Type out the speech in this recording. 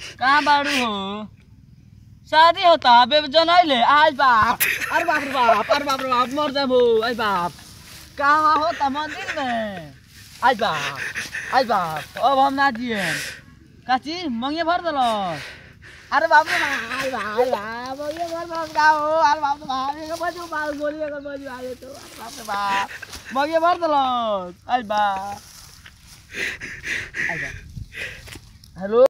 कहाँ बाड़ू हो? शादी होता बेब जनैले आज बाप। अरे बाप रे बाप, अरे बाप रे बाप, मर जाबो आज बाप। कहाँ होता मंदिर में आज बाप, आज बाप। अब हम ना जिए काची मंगे भर दलो। अरे बाप रे बाप, आज बाप, आज बाप मंगे भर दलो गाओ। अरे बाप रे बाप, ये बजू बाल गोली कर बजू आले तो बाप रे बाप मंगे भर दलो आज बाप, आज बाप। हेलो।